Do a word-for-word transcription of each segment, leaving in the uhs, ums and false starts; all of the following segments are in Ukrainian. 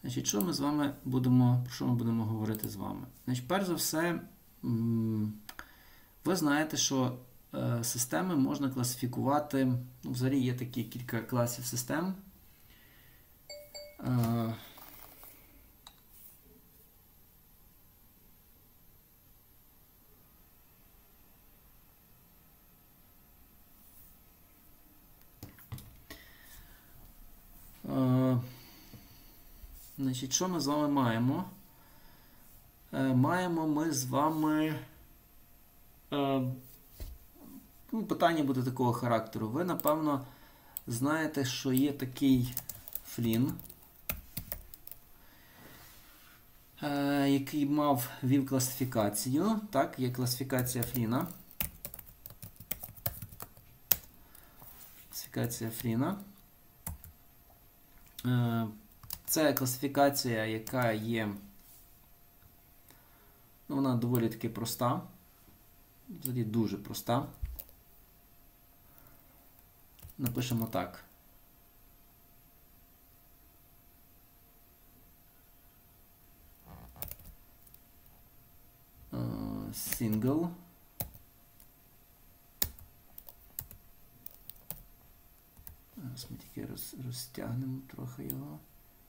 Значить, що ми з вами будемо, про що ми будемо говорити з вами? Значить, перш за все, ви знаєте, що системи можна класифікувати, ну, взагалі є такі кілька класів систем. Значить, що ми з вами маємо? Маємо ми з вами... Ну, питання буде такого характеру. Ви, напевно, знаєте, що є такий Flynn, який мав вів класифікацію. Так, є класифікація Фліна. Класифікація Фліна. Це класифікація, яка є, ну, вона доволі таки проста. Взагалі дуже проста. Напишемо так. Uh, single. Зараз ми тільки роз, розтягнемо трохи його.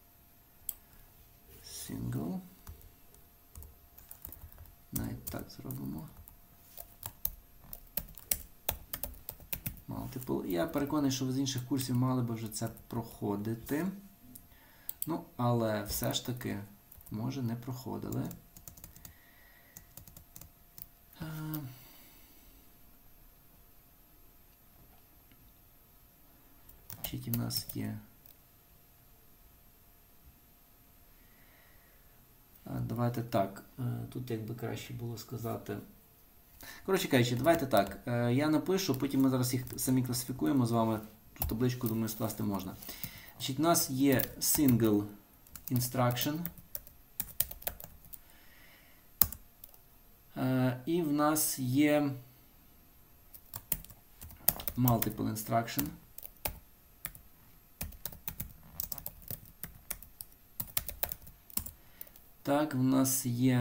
Single. Навіть так зробимо. Multiple. Я переконаний, що ви з інших курсів мали би вже це проходити. Ну, але все ж таки, може, не проходили. Значить, у нас є... Давайте так. Тут як би краще було сказати... Коротше кажучи, давайте так. Я напишу, потім ми зараз їх самі класифікуємо з вами. Ту табличку, думаю, скласти можна. Значить, у нас є single instruction. І в нас є multiple instruction. Так, в нас є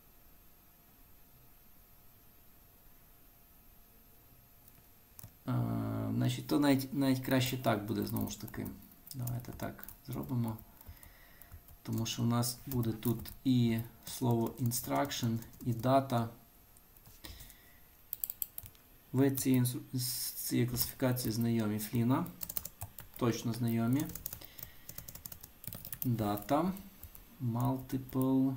а, значить, то навіть, навіть краще так буде, знову ж таки. Давайте так зробимо. Тому що в нас буде тут і слово instruction, і дата. Ви ці, з цієї класифікації знайомі Фліна. Точно знайомі. Дата. Multiple.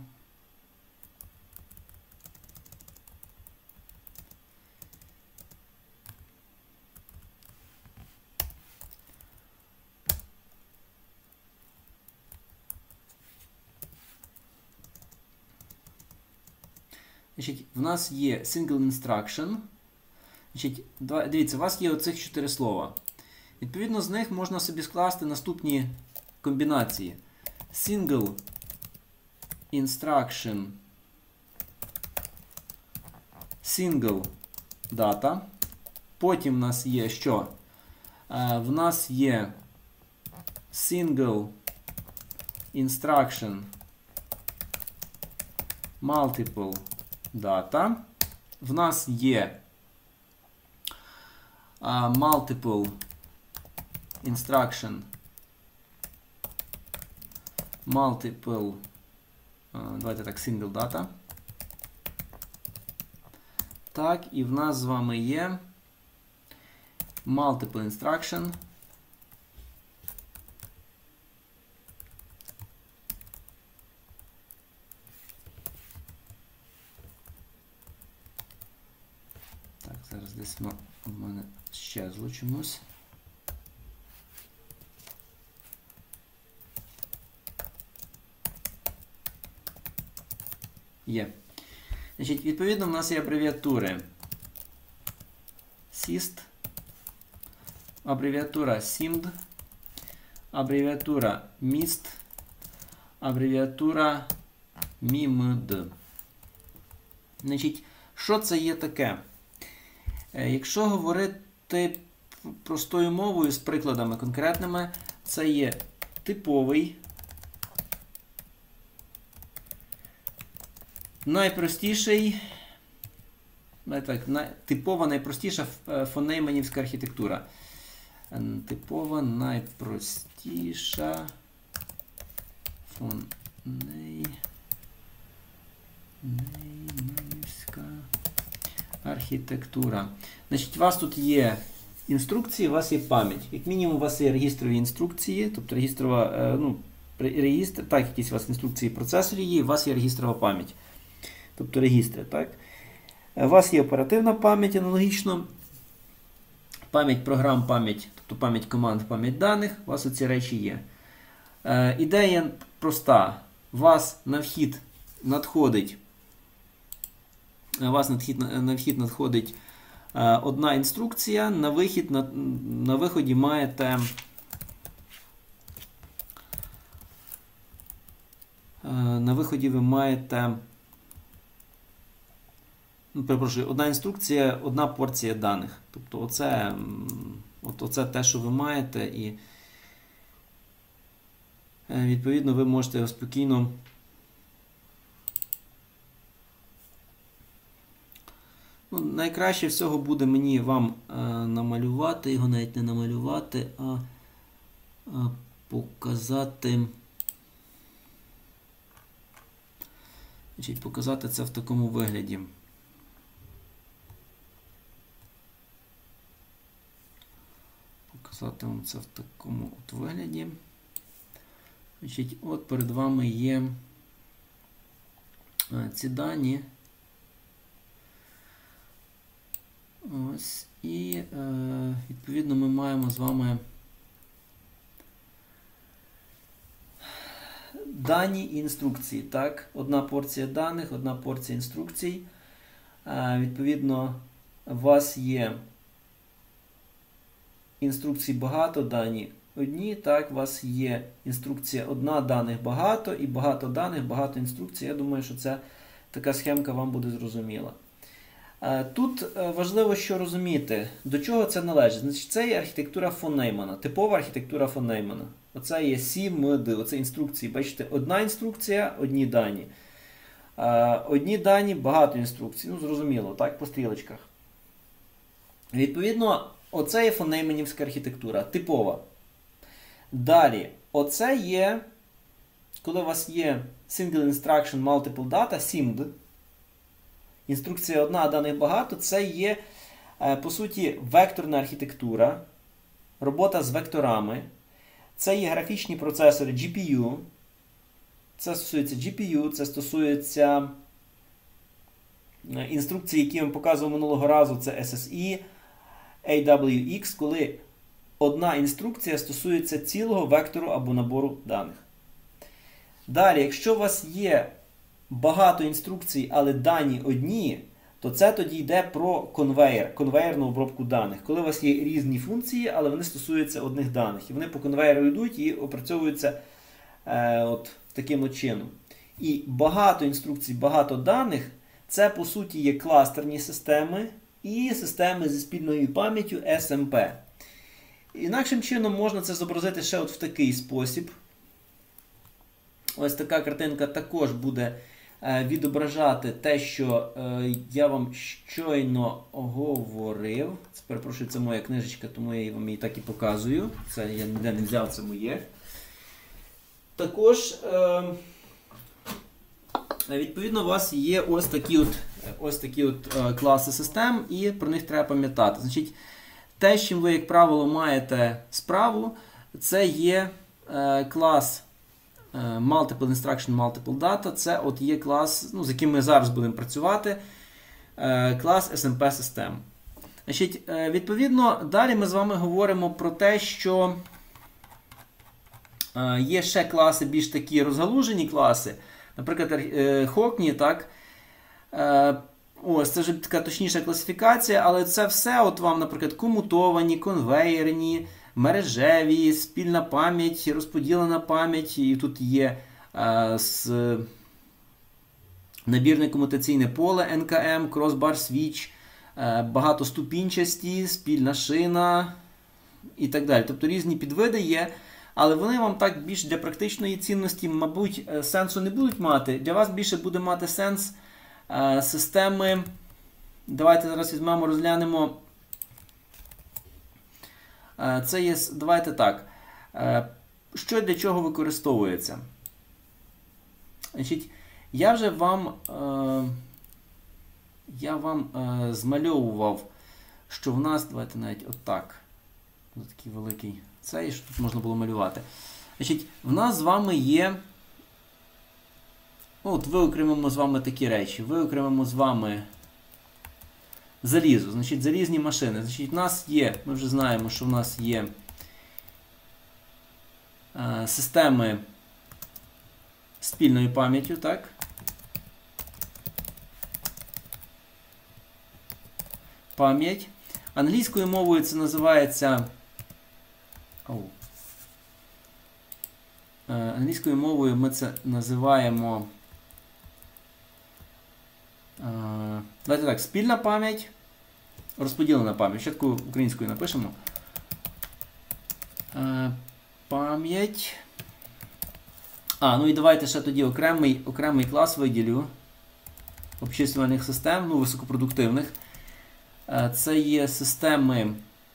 Значить, в нас є single instruction. Значить, дивіться, у вас є оцих чотири слова. Відповідно, з них можна собі скласти наступні комбінації. Single instruction, single data. Потім в нас є що? Е, в нас є single instruction, multiple data. В нас є е, multiple instruction, multiple, давайте так, single data. Так, і в нас з вами є multiple instruction, так, зараз десь воно в мене щезло чомусь. Є. Значить, відповідно, в нас є абревіатури сіст, абревіатура сімд, абревіатура міст, абревіатура мімд. Значить, що це є таке? Якщо говорити простою мовою з прикладами конкретними, це є типовий найпростіший, так, най, типова найпростіша фонейманівська архітектура. Типова найпростіша фонейманівська архітектура. Значить, у вас тут є інструкції, у вас є пам'ять. Як мінімум, у вас є регістрові інструкції, тобто регістрова, ну, регістр, так, якісь у вас інструкції процесорів є, у вас є регістрова пам'ять. Тобто регістри, так? У вас є оперативна пам'ять аналогічно, пам'ять програм, пам'ять, тобто пам'ять команд, пам'ять даних, у вас оці речі є. Е, ідея проста. У вас на вхід надходить, у вас на вхід, на вхід надходить е, одна інструкція, на вихід, на, на виході маєте е, на виході ви маєте Ну, перепрошую, одна інструкція, одна порція даних. Тобто оце, от, оце те, що ви маєте, і відповідно ви можете його спокійно ну, найкраще всього буде мені вам е, намалювати, його навіть не намалювати, а, а показати значить, показати це в такому вигляді. Показати вам це в такому от вигляді. Значить, от перед вами є ці дані. Ось. І е, відповідно ми маємо з вами дані і інструкції. Так? Одна порція даних, одна порція інструкцій. Е, відповідно, у вас є інструкцій багато, дані одні, так, у вас є інструкція одна, даних багато, і багато даних, багато інструкцій. Я думаю, що це така схемка вам буде зрозуміла. Тут важливо, що розуміти, до чого це належить. Значить, це є архітектура фон Неймана, типова архітектура фон Неймана. Оце є сі, ем, ди, оце інструкції. Бачите, одна інструкція, одні дані. Одні дані, багато інструкцій. Ну, зрозуміло, так, по стрілочках. Відповідно, оце є фон Нейманівська архітектура, типова. Далі, оце є, коли у вас є Single Instruction Multiple Data, сі ем ді, інструкція одна, а даних багато, це є, по суті, векторна архітектура, робота з векторами, це є графічні процесори джі пі ю, це стосується джі пі ю, це стосується інструкцій, які я вам показував минулого разу, це ес ес і, ей дабл ю ікс, коли одна інструкція стосується цілого вектору або набору даних. Далі, якщо у вас є багато інструкцій, але дані одні, то це тоді йде про конвейер, конвейерну обробку даних. Коли у вас є різні функції, але вони стосуються одних даних. І вони по конвейеру йдуть і опрацьовуються е, от таким от чином. І багато інструкцій, багато даних – це, по суті, є кластерні системи і системи зі спільною пам'яттю ес ем пі. Інакшим чином можна це зобразити ще от в такий спосіб. Ось така картинка також буде відображати те, що я вам щойно говорив. Це, перепрошую, це моя книжечка, тому я вам її так і показую. Це я ніде не взяв, це моє. Також, відповідно, у вас є ось такі от, ось такі от класи систем, і про них треба пам'ятати. Значить, те, з чим ви, як правило, маєте справу, це є клас Multiple Instruction, Multiple Data. Це от є клас, ну, з яким ми зараз будемо працювати, клас ес ем пі System. Значить, відповідно, далі ми з вами говоримо про те, що є ще класи, більш такі розгалужені класи. Наприклад, Hockney, так? Ось, це вже така точніша класифікація, але це все от вам, наприклад, комутовані, конвейерні, мережеві, спільна пам'ять, розподілена пам'ять, і тут є е, з, набірне комутаційне поле ен ка ем, Crossbar Switch, е, багатоступінчасті, спільна шина і так далі. Тобто різні підвиди є, але вони вам так більш для практичної цінності, мабуть, сенсу не будуть мати. Для вас більше буде мати сенс Е, системи, давайте зараз візьмемо, розглянемо. Е, це є, давайте так. Е, що для чого використовується? Значить, я вже вам, е, я вам е, змальовував, що в нас, давайте навіть отак, ось такий великий цей, що тут можна було малювати. Значить, в нас з вами є, от виокремимо з вами такі речі, виокремимо з вами залізо, значить, залізні машини. Значить, в нас є, ми вже знаємо, що в нас є е, системи спільною пам'яттю, так? Пам'ять. Англійською мовою це називається... Oh. Е, англійською мовою ми це називаємо... Е, давайте так, спільна пам'ять, розподілена пам'ять. Спочатку українською напишемо. Е, пам'ять... А, ну і давайте ще тоді окремий, окремий клас виділю обчислювальних систем, ну, високопродуктивних. Це є системи,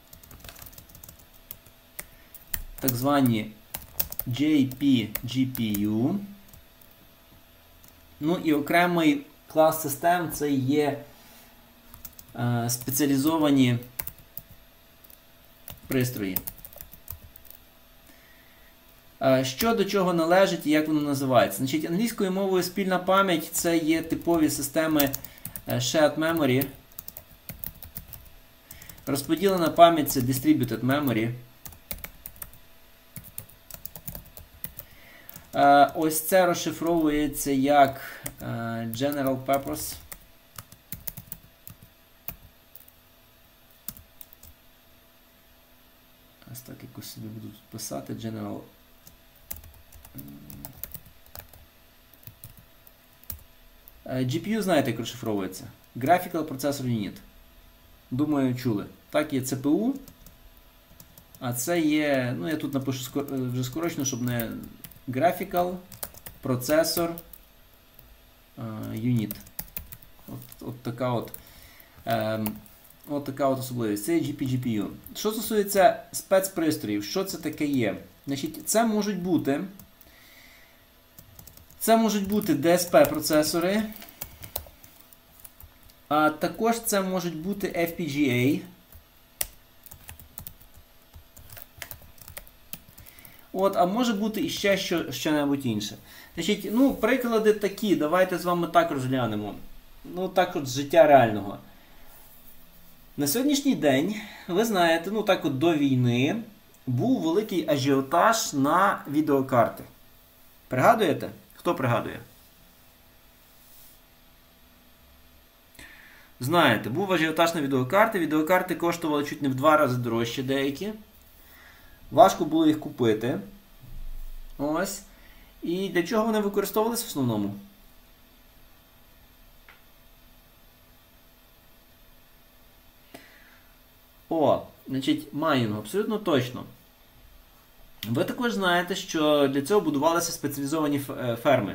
так звані джей пі джі пі ю. Ну і окремий клас систем це є е, спеціалізовані пристрої. Що до чого належить і як воно називається? Значить, англійською мовою спільна пам'ять це є типові системи Shared Memory. Розподілена пам'ять це Distributed Memory. Ось це розшифровується як General Purpose. Ось так якось собі буду писати. General джі пі ю, знаєте, як розшифровується? Graphical Processor Unit. Думаю, чули. Так, є це пе у, а це є, ну я тут напишу вже скорочено, щоб не Graphical Processor Unit. От, от така от, ем, от така от особливість. Це є джі пі джі пі ю. Що стосується спецпристроїв, що це таке є? Значить, це можуть бути Це можуть бути ді ес пі-процесори, а також це можуть бути еф пі джі ей. От, а може бути іще що, що-небудь інше. Значить, ну, приклади такі, давайте з вами так розглянемо. Ну, так от з життя реального. На сьогоднішній день, ви знаєте, ну так от до війни, був великий ажіотаж на відеокарти. Пригадуєте? Хто пригадує? Знаєте, був ажіотаж на відеокарти. Відеокарти коштували чуть не в два рази дорожче деякі. Важко було їх купити. Ось. І для чого вони використовувалися в основному? О, значить, майнінг, абсолютно точно. Ви також знаєте, що для цього будувалися спеціалізовані ферми.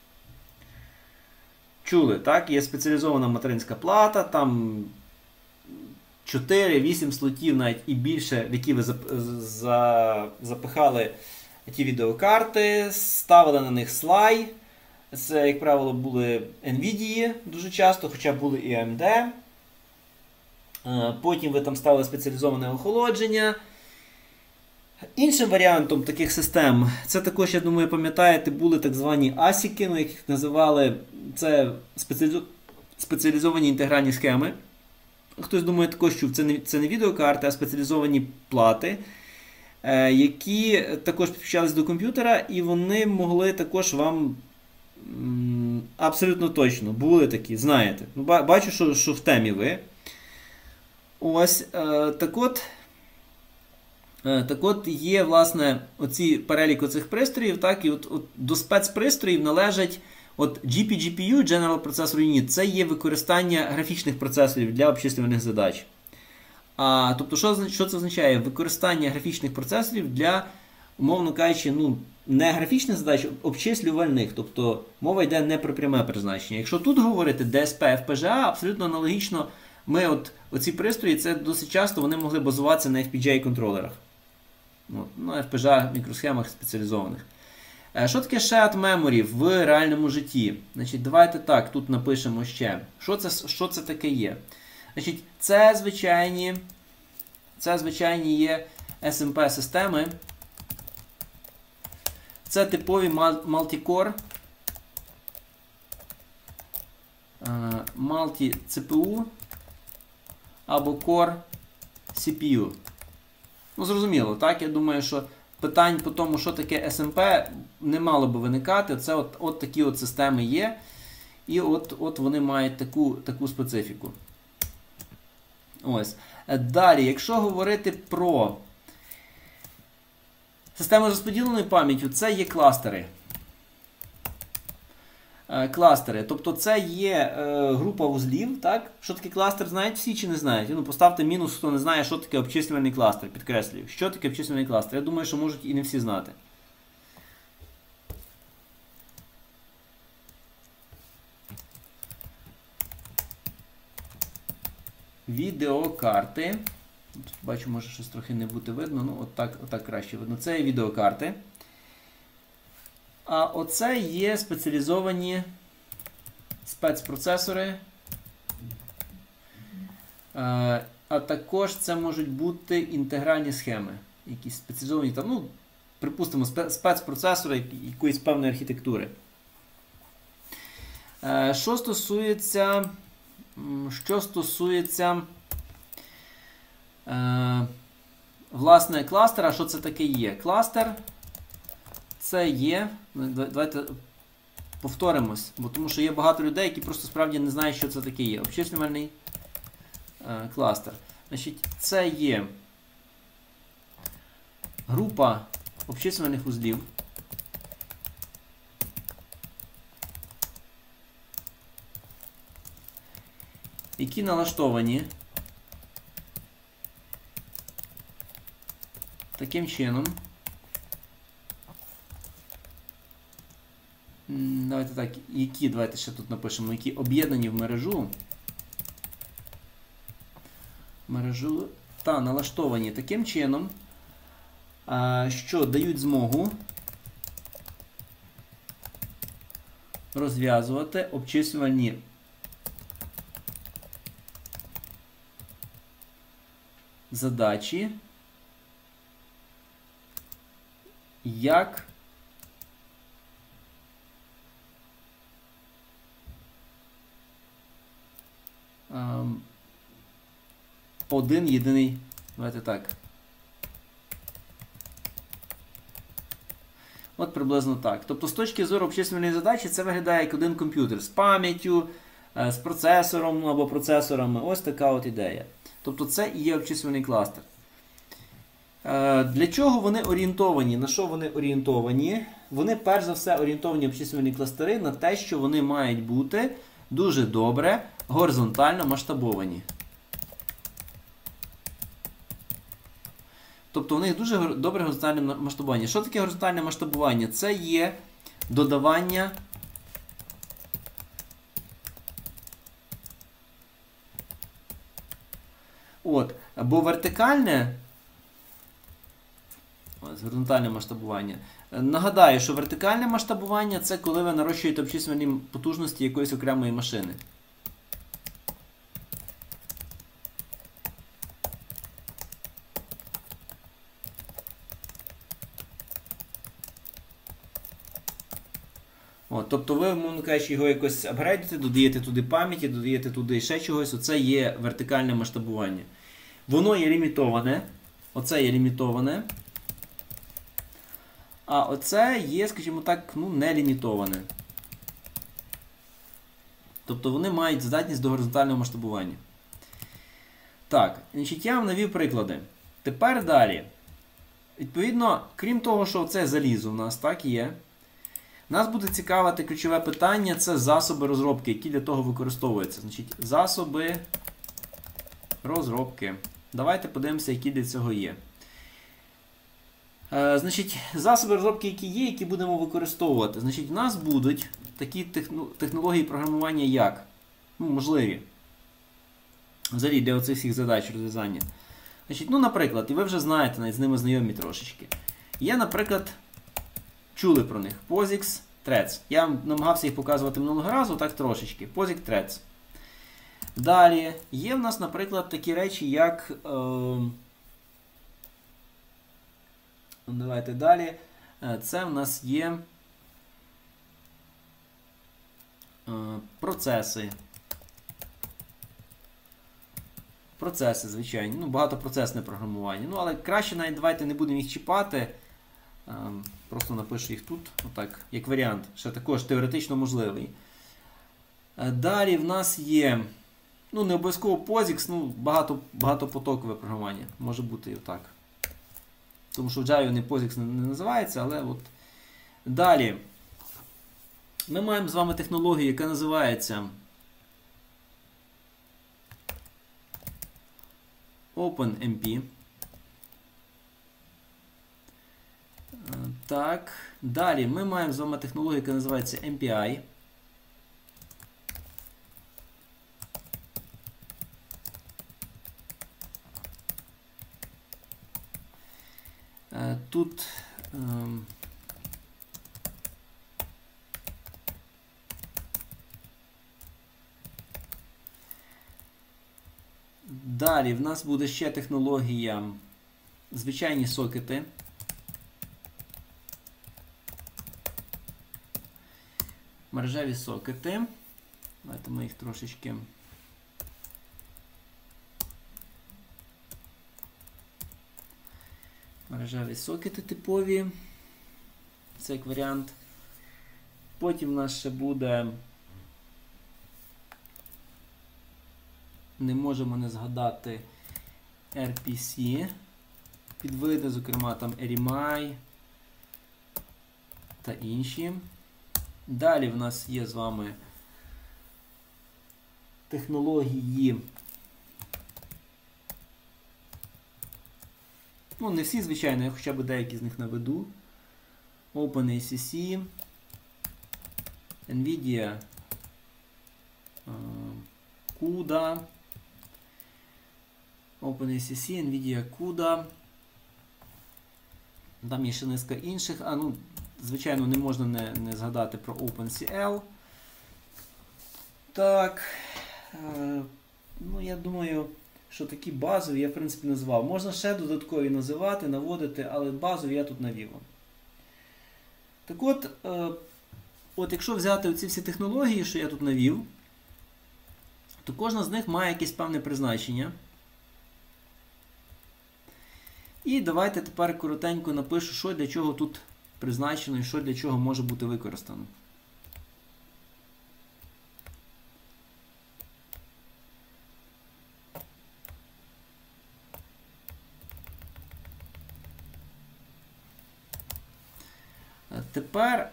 Чули, так? Є спеціалізована материнська плата, там чотири-вісім слотів навіть і більше, в які ви запихали ті відеокарти, ставили на них слай. Це, як правило, були Nvidia дуже часто, хоча були і ей ем ді. Потім ви там ставили спеціалізоване охолодження. Іншим варіантом таких систем, це також, я думаю, пам'ятаєте, були так звані асіки, ну, як їх називали, це спеціалізовані інтегральні схеми. Хтось думає також, що це не, це не відеокарти, а спеціалізовані плати, е, які також підключалися до комп'ютера, і вони могли також вам м, абсолютно точно, були такі, знаєте. Ну, бачу, що, що в темі ви. Ось, е, так от, е, так от є, власне, оці перелік оцих пристроїв, так, і от, от до спецпристроїв належать от джі пі джі пі ю, General Processor Unit, це є використання графічних процесорів для обчислювальних задач. А, тобто, що, що це означає? Використання графічних процесорів для умовно кажучи, ну, не графічних задач, обчислювальних. Тобто мова йде не про пряме призначення. Якщо тут говорити ді ес пі, еф пі джі ей, абсолютно аналогічно, ми от, оці пристрої, це досить часто вони могли базуватися на еф пі джі ей-контролерах. От, ну, еф пі джі ей мікросхемах спеціалізованих. Що таке shared memory в реальному житті? Значить, давайте так, тут напишемо ще. Що це, що це таке є? Значить, це звичайні, це звичайні є ес ем пі-системи. Це типові multi-core, multi-сі пі ю або Core сі пі ю. Ну, зрозуміло, так? Я думаю, що питань по тому, що таке ес ем пі, не мало би виникати. Це от, от такі от системи є. І от, от вони мають таку, таку специфіку. Ось. Далі, якщо говорити про систему з розподіленою пам'яттю, це є кластери. Кластери. Тобто це є е, група вузлів. Так? Що таке кластер, знають всі чи не знають? Ну, поставте мінус, хто не знає, що таке обчислювальний кластер. Підкреслюю. Що таке обчислювальний кластер? Я думаю, що можуть і не всі знати. Відеокарти. Тут, бачу, може щось трохи не бути видно. Ну, от так, от так краще видно. Це є відеокарти. А оце є спеціалізовані спецпроцесори. А також це можуть бути інтегральні схеми. Якісь спеціалізовані, там, ну, припустимо, спецпроцесори якоїсь певної архітектури. Що стосується, що стосується власне кластера, що це таке є? Кластер це є, давайте повторимось, бо тому що є багато людей, які просто справді не знають, що це таке є. Обчислювальний е, кластер. Значить, це є група обчислювальних вузлів, які налаштовані таким чином. Давайте так, які, давайте ще тут напишемо, які об'єднані в мережу, мережу та налаштовані таким чином, що дають змогу розв'язувати обчислювальні задачі як один єдиний, давайте так. От приблизно так. Тобто з точки зору обчислювальної задачі це виглядає як один комп'ютер з пам'яттю, з процесором або процесорами. Ось така от ідея. Тобто це і є обчислювальний кластер. Для чого вони орієнтовані? На що вони орієнтовані? Вони перш за все орієнтовані обчислювальні кластери на те, що вони мають бути дуже добре горизонтально масштабовані. Тобто у них дуже добре горизонтальне масштабування. Що таке горизонтальне масштабування? Це є додавання от, або вертикальне ось, горизонтальне масштабування. Нагадаю, що вертикальне масштабування це коли ви нарощуєте обчислювальні потужності якоїсь окремої машини. От, тобто ви, мовно кажучи, його якось апгрейдите, додаєте туди пам'яті, додаєте туди ще чогось. Оце є вертикальне масштабування. Воно є лімітоване. Оце є лімітоване. А оце є, скажімо так, ну, не лімітоване. Тобто вони мають здатність до горизонтального масштабування. Так, значить, я вам навів приклади. Тепер далі. Відповідно, крім того, що це залізо в нас так є, нас буде цікавити ключове питання, це засоби розробки, які для того використовуються. Значить, засоби розробки. Давайте подивимося, які для цього є. Е, значить, засоби розробки, які є, які будемо використовувати. Значить, в нас будуть такі технології програмування як? Ну, можливі. Взагалі, для оцих всіх задач розв'язання. Значить, ну, наприклад, і ви вже знаєте, навіть з ними знайомі трошечки. Є, наприклад, чули про них. POSIX, Threads. Я намагався їх показувати минулого разу, так трошечки. POSIX, Threads. Далі, є в нас, наприклад, такі речі, як... Е, давайте далі. Це в нас є е, процеси. Процеси, звичайно. Ну, багатопроцесне програмування. Ну, але краще навіть давайте не будемо їх чіпати. Е, просто напишу їх тут, отак, як варіант. Ще також теоретично можливий. Е, далі в нас є, ну, не обов'язково POSIX, ну, багато, багатопотокове програмування. Може бути і отак. Тому що в Java не POSIX не, не називається, але от. Далі. Ми маємо з вами технологію, яка називається OpenMP. Так. Далі ми маємо з вами технологію, яка називається ем пі ай. Тут ем, далі в нас буде ще технологія звичайні сокети. Мережеві сокети. Давайте ми їх трошечки мережеві сокети типові. Це як варіант. Потім в нас ще буде, не можемо не згадати, ар пі сі. Підвиди, зокрема там ар ем ай та інші. Далі в нас є з вами технології. Ну, не всі, звичайно, я хоча б деякі з них наведу. OpenACC, NVIDIA, CUDA, OpenACC, NVIDIA, CUDA. Там є ще низка інших. А, ну, звичайно, не можна не, не згадати про OpenCL. Так. Е, ну, я думаю, що такі базові я, в принципі, назвав. Можна ще додаткові називати, наводити, але базові я тут навів. Так от, е, от якщо взяти оці всі технології, що я тут навів, то кожна з них має якесь певне призначення. І давайте тепер коротенько напишу, що для чого тут призначено і що для чого може бути використано. Тепер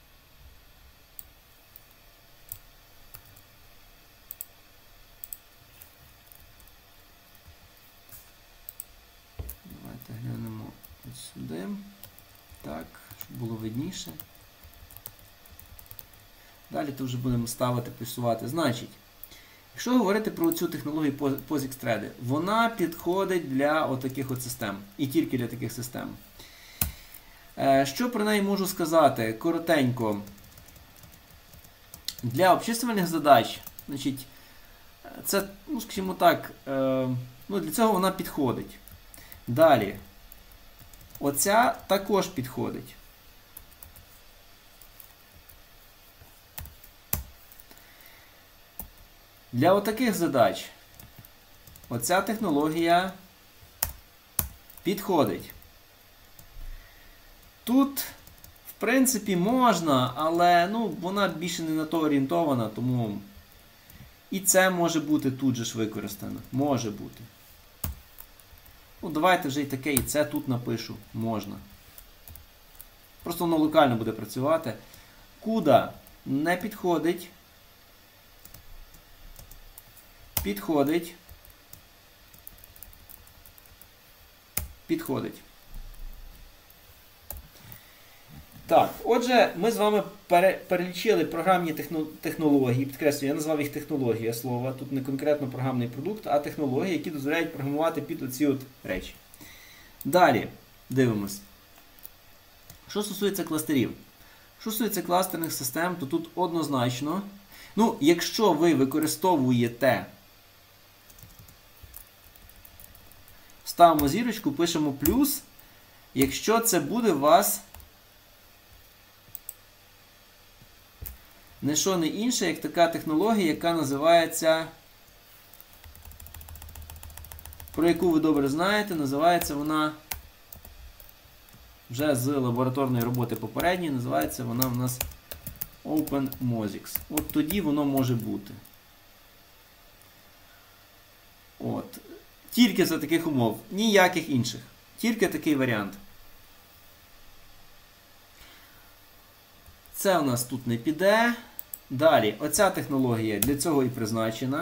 давайте глянемо ось сюди. Так, щоб було видніше. Далі то вже будемо ставити, плюсувати. Значить, якщо говорити про цю технологію POSIX Thread, вона підходить для отаких от систем. І тільки для таких систем. Що про неї можу сказати? Коротенько. Для обчислювальних задач, значить, це, ну, скажімо так, ну, для цього вона підходить. Далі. Оця також підходить. Для отаких задач оця технологія підходить. Тут, в принципі, можна, але, ну, вона більше не на то орієнтована, тому і це може бути тут же ж використано. Може бути. Ну, давайте вже і таке, і це тут напишу. Можна. Просто воно локально буде працювати. CUDA не підходить. Підходить. Підходить. Так, отже, ми з вами пере, перелічили програмні технології, підкреслюю, я назвав їх технологія слова, тут не конкретно програмний продукт, а технології, які дозволяють програмувати під оці от речі. Далі, дивимось. Що стосується кластерів. Що стосується кластерних систем, то тут однозначно, ну, якщо ви використовуєте, ставимо зірочку, пишемо плюс, якщо це буде у вас не що не інше, як така технологія, яка називається, про яку ви добре знаєте, називається вона, вже з лабораторної роботи попередньої, називається вона у нас OpenMosix. От тоді воно може бути. От. Тільки за таких умов. Ніяких інших. Тільки такий варіант. Це у нас тут не піде. Далі, оця технологія для цього і призначена.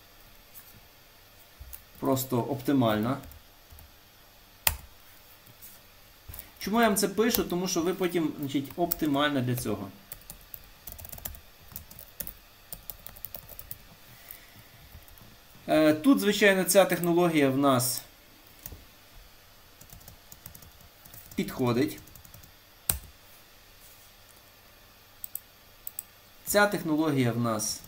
Просто оптимальна. Чому я вам це пишу? Тому що ви потім, значить, оптимальна для цього. Тут, звичайно, ця технологія в нас підходить. Ця технологія в нас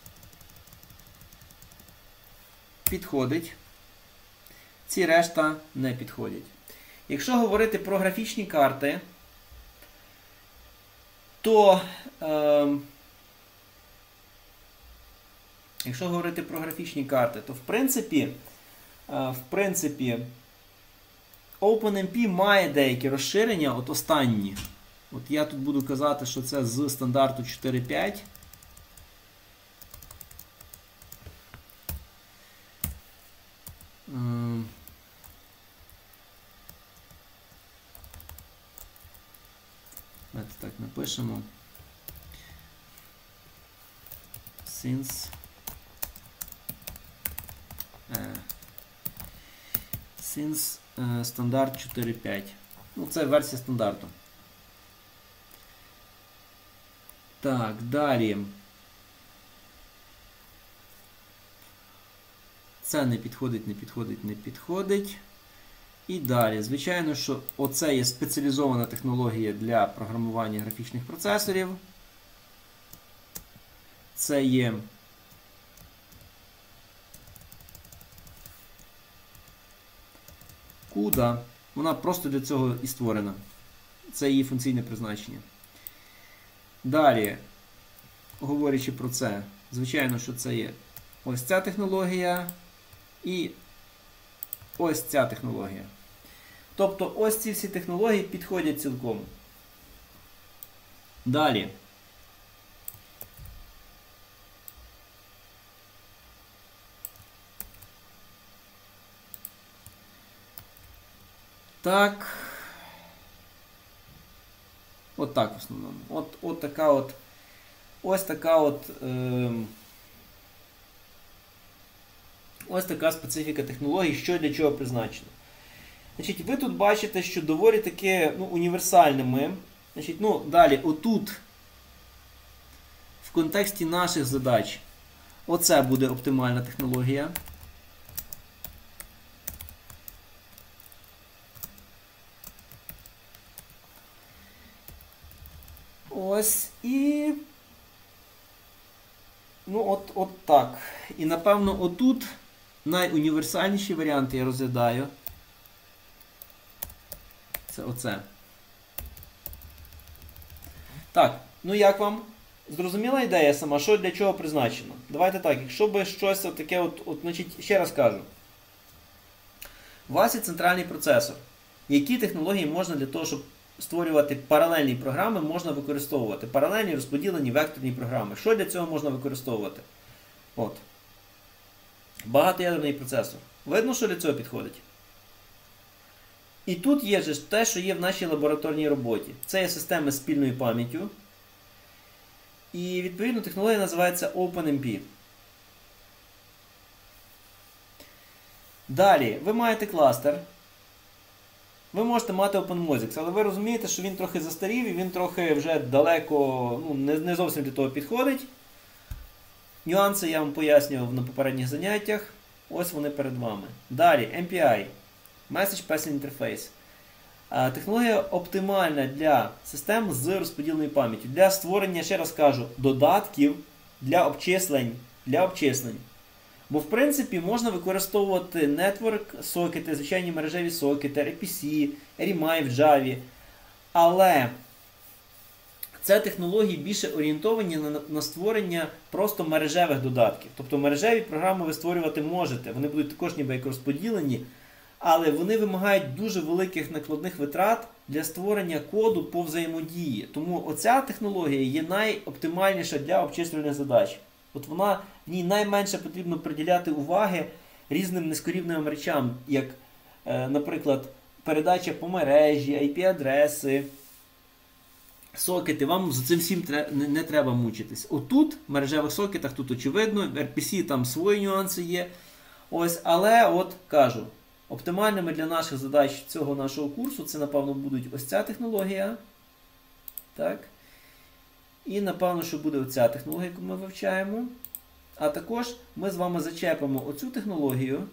підходить. Ці решта не підходять. Якщо говорити про графічні карти, то е, якщо говорити про графічні карти, то в принципі, е, в принципі OpenMP має деякі розширення, от останні. От я тут буду казати, що це з стандарту чотири п'ять. Давайте так напишемо. Since е, Since е, стандарт чотири п'ять. Ну, це версія стандарту. Так, далі. Це не підходить, не підходить, не підходить. І далі, звичайно, що оце є спеціалізована технологія для програмування графічних процесорів. Це є CUDA. Вона просто для цього і створена. Це її функційне призначення. Далі, говорячи про це, звичайно, що це є ось ця технологія і ось ця технологія. Тобто ось ці всі технології підходять цілком. Далі. Так. От так в основному. От, от така от, ось така от, е, ось така специфіка технологій, що для чого призначено. Значить, ви тут бачите, що доволі таки, ну, універсальними. Значить, ну, далі, отут, в контексті наших задач, оце буде оптимальна технологія. Ось і, ну, от, от так. І, напевно, отут найуніверсальніші варіанти я розглядаю. Це оце. Так, ну як вам? Зрозуміла ідея сама, що для чого призначено? Давайте так, якщо би щось таке, от, от, значить, ще раз кажу. У вас є центральний процесор. Які технології можна для того, щоб створювати паралельні програми, можна використовувати? Паралельні, розподілені, векторні програми. Що для цього можна використовувати? От. Багатоядерний процесор. Видно, що для цього підходить? І тут є ж те, що є в нашій лабораторній роботі. Це є системи з спільною пам'яттю. І, відповідно, технологія називається OpenMP. Далі, ви маєте кластер. ви можете мати OpenMosix, але ви розумієте, що він трохи застарів і він трохи вже далеко, ну, не, не зовсім для того підходить. Нюанси я вам пояснював на попередніх заняттях. Ось вони перед вами. Далі, ем пі ай. Message Passing Interface. Технологія оптимальна для систем з розподіленою пам'яттю. Для створення, ще раз кажу, додатків для обчислень. Для обчислень. Бо, в принципі, можна використовувати network сокети, звичайні мережеві сокети, ар пі сі, ар ем ай в Java. Але це технології більше орієнтовані на, на створення просто мережевих додатків. Тобто мережеві програми ви створювати можете. Вони будуть також ніби як розподілені. Але вони вимагають дуже великих накладних витрат для створення коду по взаємодії. Тому оця технологія є найоптимальніша для обчислювальних задач. От вона, в ній найменше потрібно приділяти уваги різним низькорівневим речам, як, е, наприклад, передача по мережі, ай пі-адреси, сокети. Вам за цим всім тре, не, не треба мучитись. Отут, в мережевих сокетах, тут очевидно, в ар пі сі там свої нюанси є. Ось, але от кажу, оптимальними для наших задач цього нашого курсу це, напевно, будуть ось ця технологія. Так. І, напевно, що буде оця технологія, яку ми вивчаємо. А також ми з вами зачепимо оцю технологію.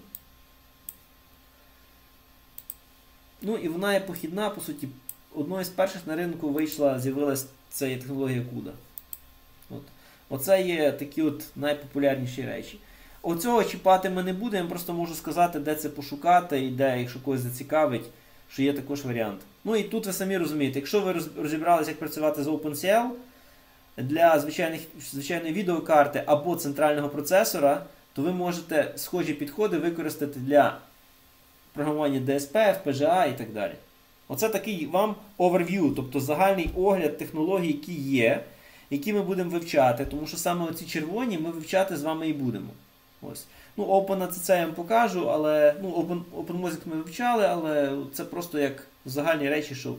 Ну, і вона є похідна, по суті, одною з перших на ринку вийшла, з'явилася ця технологія куда. От. Оце є такі от найпопулярніші речі. Оцього чіпати ми не будемо, я просто можу сказати, де це пошукати і де, якщо когось зацікавить, що є також варіант. Ну і тут ви самі розумієте, якщо ви розібралися, як працювати з OpenCL, для звичайних, звичайної відеокарти або центрального процесора, то ви можете схожі підходи використати для програмування ді ес пі, еф пі джі а і так далі. Оце такий вам overview, тобто загальний огляд технологій, які є, які ми будемо вивчати, тому що саме оці червоні ми вивчати з вами і будемо. Ось. Ну, OpenACC я вам покажу, але, ну, Open, OpenMosix ми вивчали, але це просто як загальні речі, що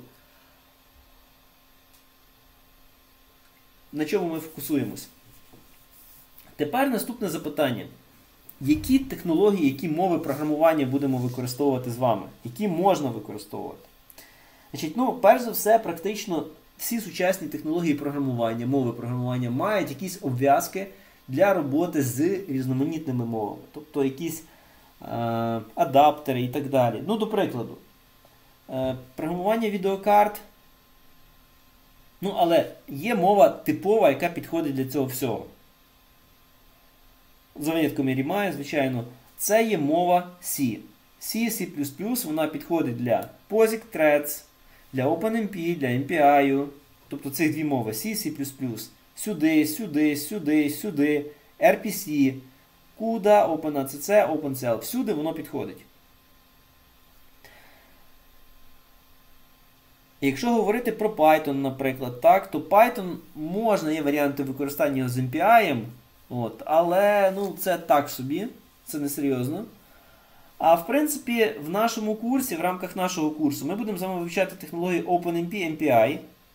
на чому ми фокусуємось. Тепер наступне запитання. Які технології, які мови програмування будемо використовувати з вами? Які можна використовувати? Значить, ну, перш за все, практично всі сучасні технології програмування, мови програмування мають якісь обв'язки для роботи з різноманітними мовами. Тобто якісь е, адаптери і так далі. Ну, до прикладу, е, програмування відеокарт. Ну, але є мова типова, яка підходить для цього всього. За винятком ар ем ай, звичайно, це є мова C. C, C++, вона підходить для POSIX Threads, для OpenMP, для ем пі ай. Тобто цих дві мови C, C++. Сюди, сюди, сюди, сюди, ар пі сі, CUDA, OpenACC, OpenCL. Всюди воно підходить. Якщо говорити про Python, наприклад, так, то Python можна, є варіанти використання його з ем пі ай, от, але ну, це так собі, це не серйозно. А в принципі, в нашому курсі, в рамках нашого курсу, ми будемо з вами вивчати технології OpenMP, ем пі ай,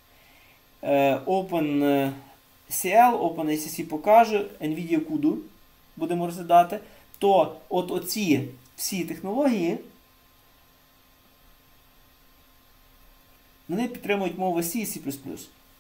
OpenCL, OpenACC покажу, NVIDIA CUDA будемо розглядати, то от оці всі технології, вони підтримують мови C і C++.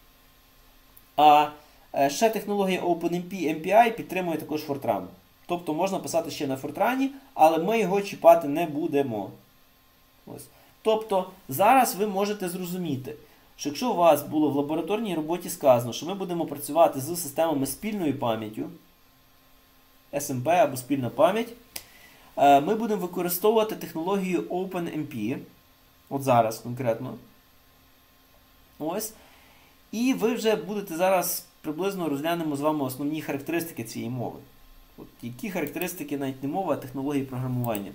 А ще технологія OpenMP ем пі ай підтримує також Fortran. Тобто можна писати ще на Fortran, але ми його чіпати не будемо. Ось. Тобто зараз ви можете зрозуміти, що якщо у вас було в лабораторній роботі сказано, що ми будемо працювати з системами спільною пам'яттю, ес ем пі або спільна пам'ять, ми будемо використовувати технологію OpenMP, от зараз конкретно. Ось. І ви вже будете зараз приблизно розглянемо з вами основні характеристики цієї мови. От які характеристики навіть не мови, а технології програмування.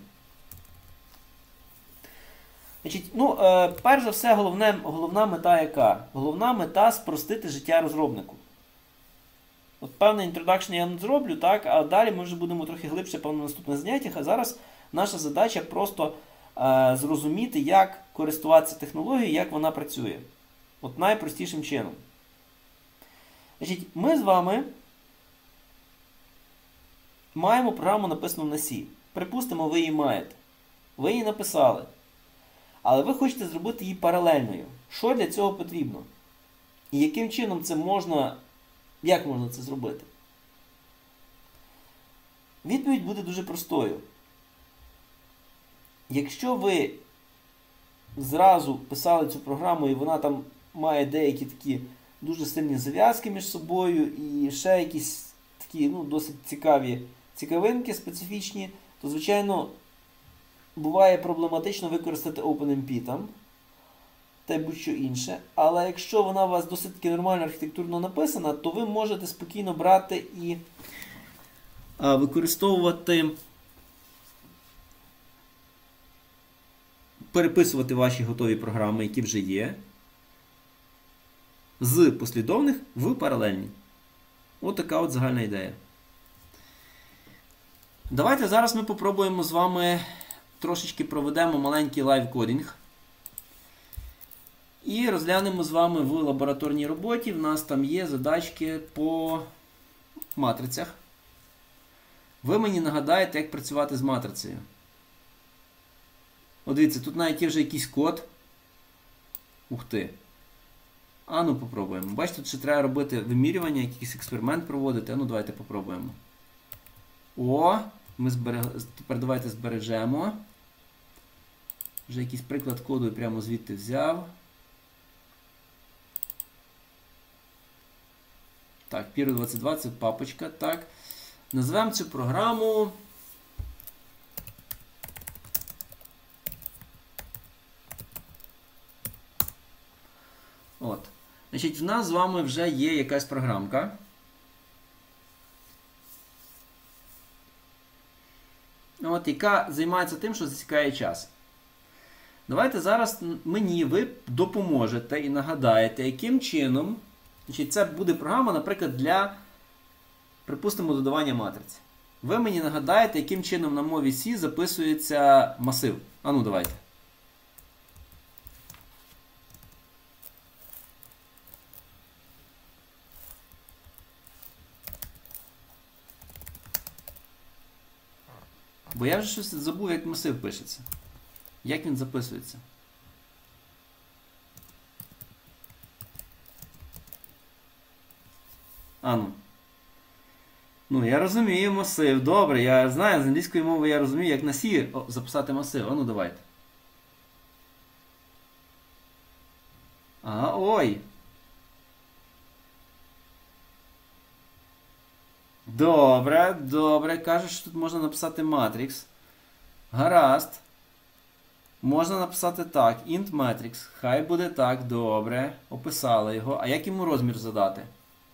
Значить, ну, е, перш за все, головне, головна мета яка? Головна мета спростити життя розробнику. От певний інтродакшн я не зроблю, так, а далі ми вже будемо трохи глибше, певно, на наступних заняттях. А зараз наша задача просто е, зрозуміти, як користуватися технологією, як вона працює. От найпростішим чином. Значить, ми з вами маємо програму, написану на C. Припустимо, ви її маєте. Ви її написали. Але ви хочете зробити її паралельною. Що для цього потрібно? І яким чином це можна, як можна це зробити? Відповідь буде дуже простою. Якщо ви зразу писали цю програму і вона там має деякі такі дуже сильні зав'язки між собою і ще якісь такі ну, досить цікаві цікавинки специфічні, то, звичайно, буває проблематично використати OpenMP там, та й будь-що інше. Але якщо вона у вас досить таки нормально архітектурно написана, то ви можете спокійно брати і а, використовувати, переписувати ваші готові програми, які вже є, з послідовних в паралельні. От така от загальна ідея. Давайте зараз ми попробуємо з вами трошечки проведемо маленький лайв-кодінг. І розглянемо з вами в лабораторній роботі. В нас там є задачки по матрицях. Ви мені нагадаєте, як працювати з матрицею. От дивіться, тут навіть є вже якийсь код. Ух ти. А ну попробуємо. Бачите, тут ще треба робити вимірювання, якийсь експеримент проводити. А ну давайте попробуємо. О, ми зберег... тепер давайте збережемо. Вже якийсь приклад коду я прямо звідти взяв. Так, Піро двадцять два, це папочка. Так. Назвемо цю програму. От. Значить, в нас з вами вже є якась програмка. От, яка займається тим, що засікає час. Давайте зараз мені ви допоможете і нагадаєте, яким чином, значить, це буде програма, наприклад, для, припустимо, додавання матриці. Ви мені нагадаєте, яким чином на мові C записується масив. А ну, давайте. Бо я вже щось забув, як масив пишеться. Як він записується. А ну. Ну, я розумію масив. Добре, я знаю, з англійської мови я розумію, як на C О, записати масив. А ну, давайте. А, ой. Добре, добре. Каже, що тут можна написати матрix. Гаразд. Можна написати так. Int matrix. Хай буде так, добре. Описали його. А як йому розмір задати?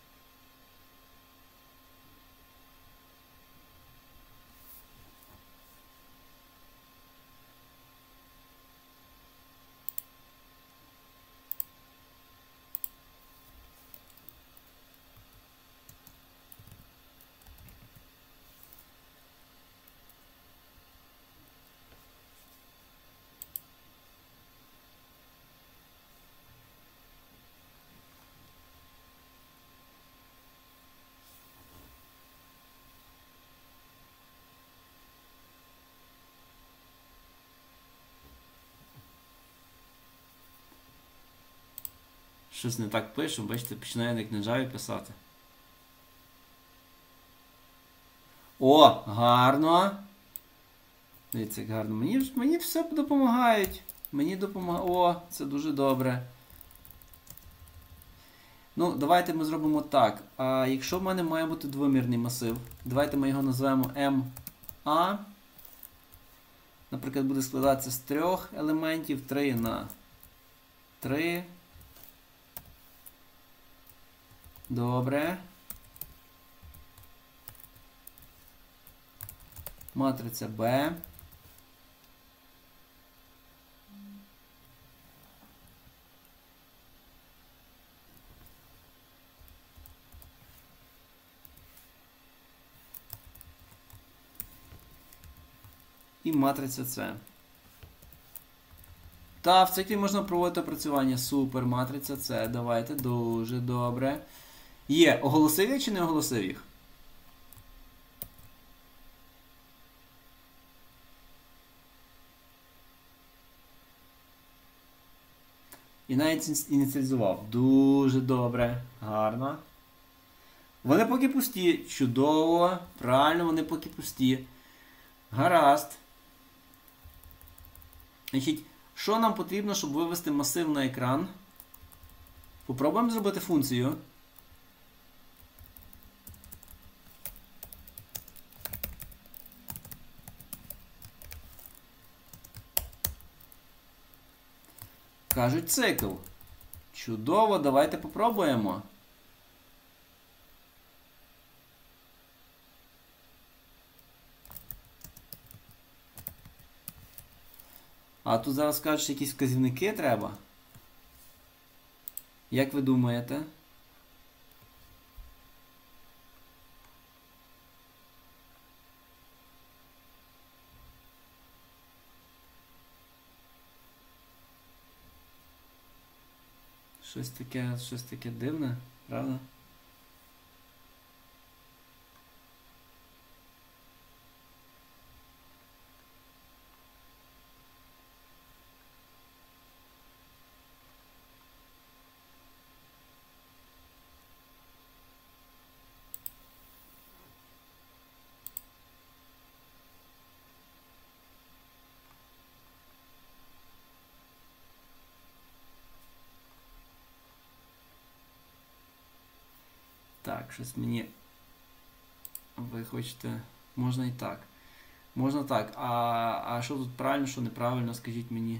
Щось не так пишу, бачите, починає як на Java писати. О, гарно. Дивіться, як гарно. Мені, мені все допомагають. Мені допомагають. О, це дуже добре. Ну, давайте ми зробимо так. А якщо в мене має бути двомірний масив, давайте ми його назвемо ем а. Наприклад, буде складатися з трьох елементів. три на три. Добре. Матриця B. І матриця С. Та, в циклі можна проводити опрацювання. Супер, матриця С. Давайте, дуже добре. Є. Оголосив я чи не оголосив їх? І навіть ініціалізував. Дуже добре. Гарно. Вони поки пусті. Чудово. Правильно, вони поки пусті. Гаразд. Значить, що нам потрібно, щоб вивести масив на екран? Попробуємо зробити функцію. Кажуть цикл. Чудово, давайте попробуємо. А тут зараз кажуть, що якісь вказівники треба. Як ви думаєте? Щось таке, щось таке дивне, правда? Так, щось мені... Ви хочете... Можна і так. Можна так. А, а що тут правильно, що неправильно, скажіть мені.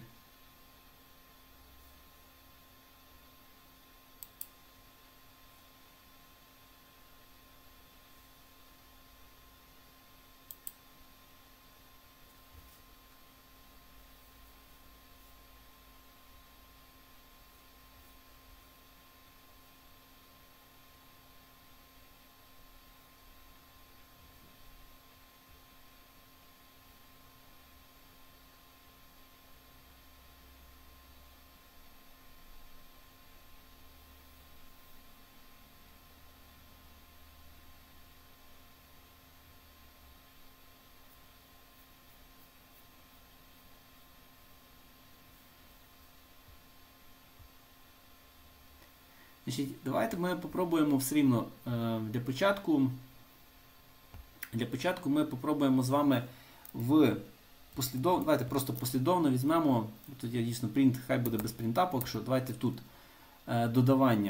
Значить, давайте ми попробуємо все рівно е, для початку. Для початку ми попробуємо з вами в послідовно. Давайте просто послідовно візьмемо. Тут є дійсно принт, хай буде без принта, поки що. Давайте тут е, додавання.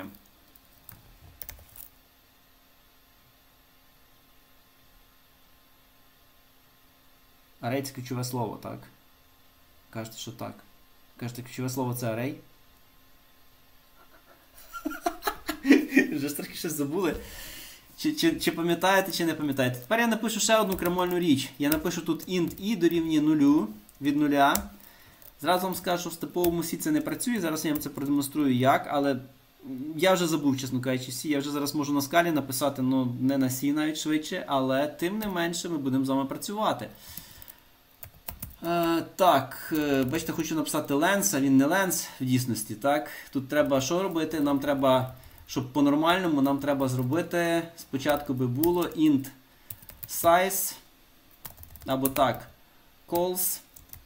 Арей це ключове слово, так? Кажете, що так. Кажете, ключове слово це арей. Вже ж трохи щось забули. Чи, чи, чи пам'ятаєте, чи не пам'ятаєте. Тепер я напишу ще одну крамольну річ. Я напишу тут int i дорівнює нулю від нуля. Зразу вам скажу, що в степовому сі це не працює. Зараз я вам це продемонструю як, але я вже забув, чесно кажучи, сі. Я вже зараз можу на скалі написати, ну не на сі навіть швидше, але тим не менше ми будемо з вами працювати. Е, так, е, бачите, хочу написати lens, а він не lens в дійсності. Так? Тут треба що робити? Нам треба, щоб по-нормальному, нам треба зробити, спочатку би було int size, або так, calls,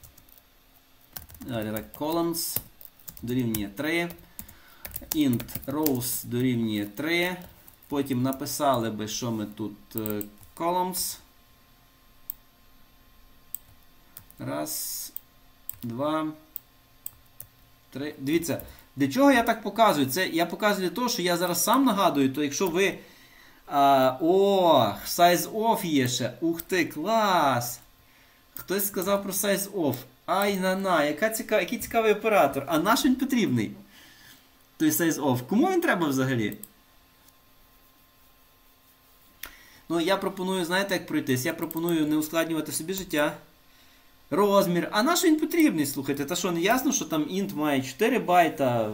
так, columns дорівнює три, int rows дорівнює три, потім написали би, що ми тут е, columns. Раз, два, три. Дивіться, для чого я так показую? Це я показую для того, що я зараз сам нагадую, то якщо ви... А, о, size off є ще. Ух ти, клас! Хтось сказав про size off. Ай, на-на, яка цікав... який цікавий оператор. А наш він потрібний? Той size off. Кому він треба взагалі? Ну, я пропоную, знаєте, як пройтись? Я пропоную не ускладнювати собі життя. Розмір. А на що він потрібний, слухайте? Та що, не ясно, що там int має чотири байта?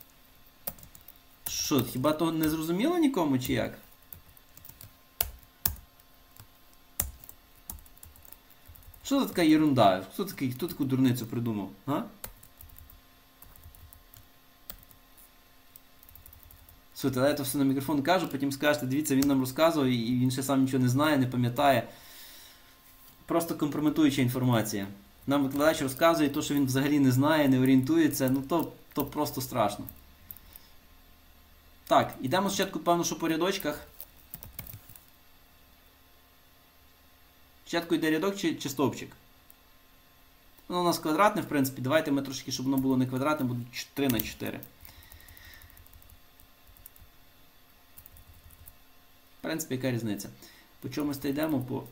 Що, хіба то не зрозуміло нікому, чи як? Що це така єрунда? Хто такий, хто таку дурницю придумав? А? Слухайте, я то все на мікрофон кажу, потім скажете, дивіться, він нам розказував, і він ще сам нічого не знає, не пам'ятає. Просто компрометуюча інформація. Нам викладач розказує те, що він взагалі не знає, не орієнтується. Ну то то просто страшно. Так, йдемо спочатку, певно, що по рядочках. Спочатку йде рядок чи, чи стовпчик? Воно у нас квадратне, в принципі. Давайте ми трошки, щоб воно було не квадратне, буде чотири на чотири. В принципі, яка різниця? По чомусь та йдемо по...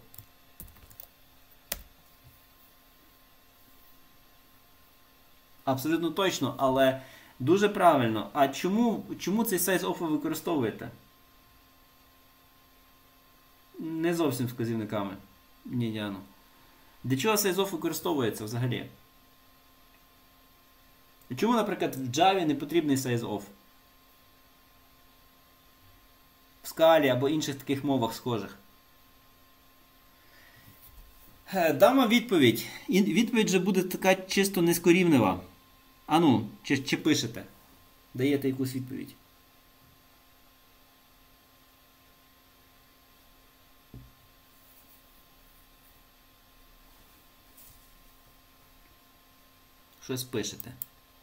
Абсолютно точно, але дуже правильно. А чому, чому цей size-off ви використовуєте? Не зовсім з вказівниками. Ні, Діано. Для чого size-off використовується взагалі? Чому, наприклад, в Java не потрібний size-off? В скалі або інших таких мовах схожих? Дам вам відповідь. І відповідь же буде така чисто нескорівнева. Ану, чи, чи пишете? Даєте якусь відповідь. Щось пишете.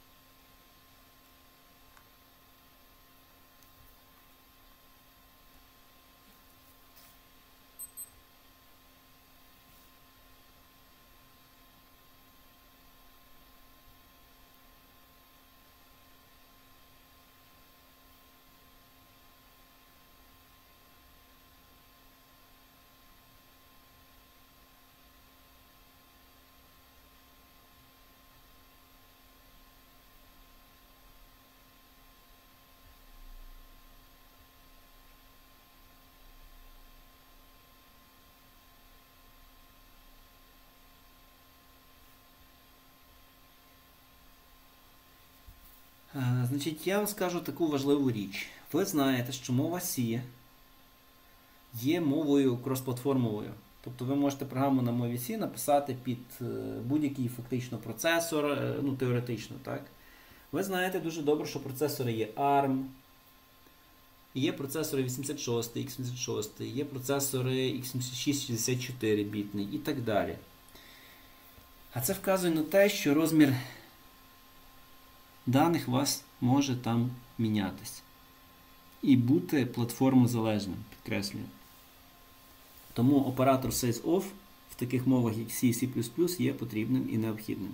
Значить, я вам скажу таку важливу річ. Ви знаєте, що мова C є мовою кросплатформовою. Тобто ви можете програму на мові C написати під будь-який фактично процесор, ну теоретично, так? Ви знаєте дуже добре, що процесори є арм, є процесори вісімдесят шість, ікс вісімдесят шість, є процесори ікс вісімдесят шість шістдесят чотири бітний і так далі. А це вказує на те, що розмір даних у вас може там мінятися. І бути платформозалежним, підкреслюю. Тому оператор size-off в таких мовах, як C і C++, є потрібним і необхідним.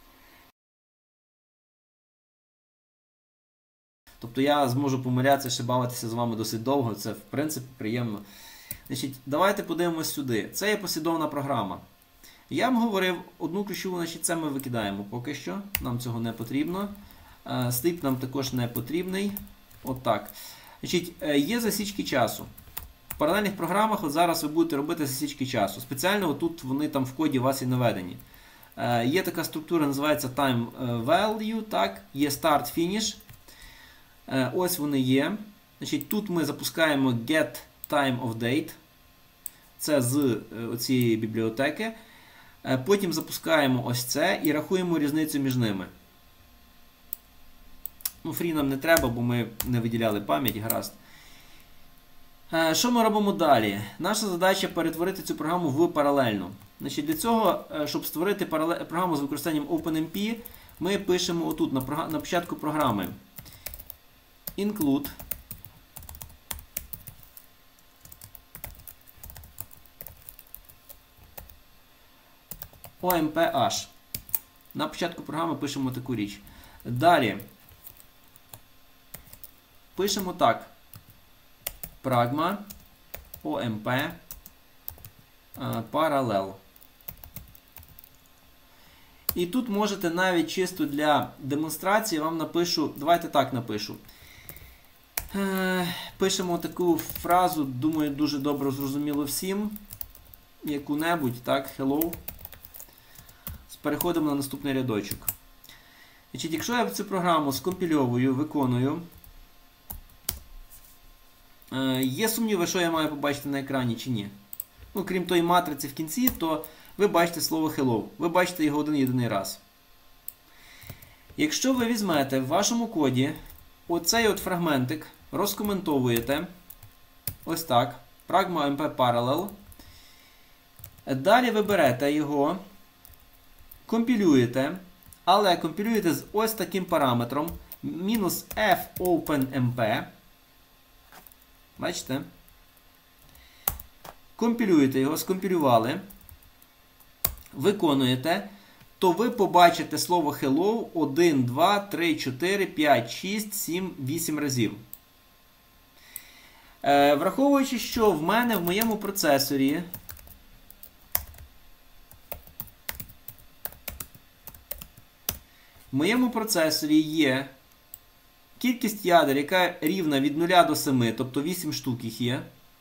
Тобто я зможу помилятися, ще бавитися з вами досить довго, це в принципі приємно. Значить, давайте подивимось сюди. Це є послідовна програма. Я вам говорив, одну ключову, значить, це ми викидаємо поки що, нам цього не потрібно. Сліп нам також не потрібний. От так. Значить, є засічки часу. В паралельних програмах от зараз ви будете робити засічки часу. Спеціально отут вони там в коді у вас і наведені. Є така структура, називається time value, так? Є start, finish. Ось вони є. Значить, тут ми запускаємо get time of date. Це з цієї бібліотеки. Потім запускаємо ось це і рахуємо різницю між ними. Ну, free нам не треба, бо ми не виділяли пам'ять, гаразд. Що ми робимо далі? Наша задача перетворити цю програму в паралельну. Значить, для цього, щоб створити програму з використанням OpenMP, ми пишемо отут, на, на початку програми include omph. На початку програми пишемо таку річ. Далі пишемо так. Pragma omp parallel. І тут можете навіть чисто для демонстрації вам напишу, давайте так напишу. Пишемо таку фразу, думаю, дуже добре зрозуміло всім. Яку-небудь, так, hello. Переходимо на наступний рядочок. Значить, якщо я цю програму скомпільовую, виконую, є сумніви, що я маю побачити на екрані чи ні. Ну, крім тої матриці в кінці, то ви бачите слово hello. Ви бачите його один-єдиний раз. Якщо ви візьмете в вашому коді оцей от фрагментик, розкоментовуєте, ось так, Pragma omp parallel, далі ви берете його, компілюєте, але компілюєте з ось таким параметром мінус fopenmp. Бачите? Компілюєте його, скомпілювали, виконуєте, то ви побачите слово hello один, два, три, чотири, п'ять, шість, сім, вісім разів. Е, враховуючи, що в мене в моєму процесорі в моєму процесорі є кількість ядер, яка рівна від нуля до семи, тобто вісім штук їх є.